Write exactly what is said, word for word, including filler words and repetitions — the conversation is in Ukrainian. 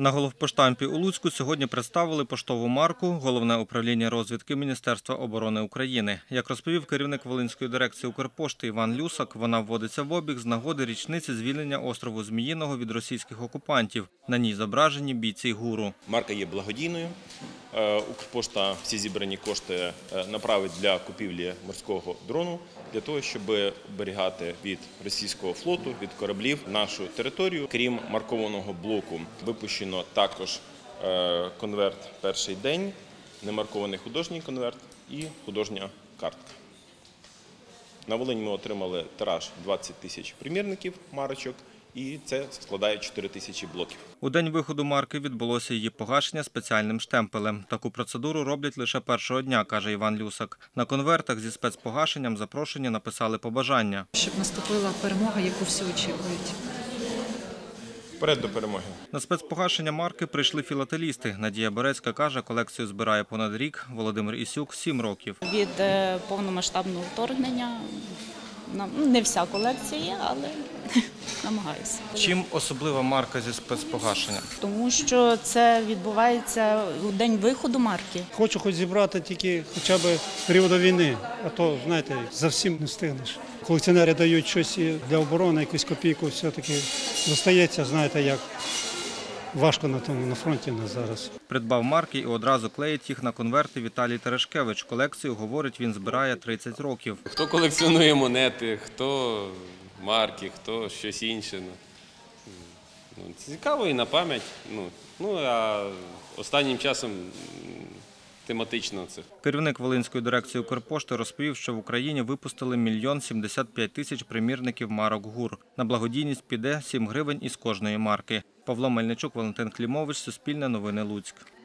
На головпоштампі у Луцьку сьогодні представили поштову марку Головне управління розвідки Міністерства оборони України. Як розповів керівник Волинської дирекції Укрпошти Іван Люсак, вона вводиться в обіг з нагоди річниці звільнення острову Зміїного від російських окупантів. На ній зображені бійці ГУРу. Марка є благодійною. Укрпошта всі зібрані кошти направить для купівлі морського дрону, для того, щоб оберігати від російського флоту, від кораблів нашу територію. Крім маркованого блоку, випущено також конверт «Перший день», немаркований художній конверт і художня картка. На Волині ми отримали тираж двадцять тисяч примірників марочок, і це складає чотири тисячі блоків. У день виходу марки відбулося її погашення спеціальним штемпелем. Таку процедуру роблять лише першого дня, каже Іван Люсак. На конвертах зі спецпогашенням запрошені написали побажання. Щоб наступила перемога, яку всі очікують. Вперед до перемоги. На спецпогашення марки прийшли філателісти. Надія Берецька каже, колекцію збирає понад рік, Володимир Ісюк – сім років. Від повномасштабного вторгнення не вся колекція є, але намагаюся. Чим особлива марка зі спецпогашенням? Тому що це відбувається у день виходу марки. Хочу хоч зібрати тільки хоча б періоду війни, а то, знаєте, за всім не встигнеш. Колекціонери дають щось для оборони, якусь копійку, все-таки зостається, знаєте, як важко на тому, на фронті нас зараз. Придбав марки і одразу клеїть їх на конверти Віталій Терешкевич. Колекцію, говорить, він збирає тридцять років. Хто колекціонує монети, хто марки, хто щось інше. Ну, цікаво і на пам'ять. Ну, ну, а останнім часом тематично це. Керівник Волинської дирекції Укрпошти розповів, що в Україні випустили мільйон сімдесят п'ять тисяч примірників марок ГУР. На благодійність піде сім гривень із кожної марки. Павло Мельничук, Валентин Клімович, Суспільне новини, Луцьк.